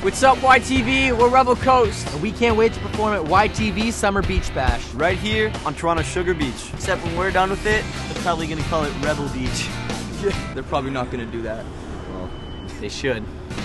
What's up, YTV? We're Rebel Coast. And we can't wait to perform at YTV Summer Beach Bash. Right here on Toronto Sugar Beach. Except when we're done with it, they're probably going to call it Rebel Beach. They're probably not going to do that. Well, they should.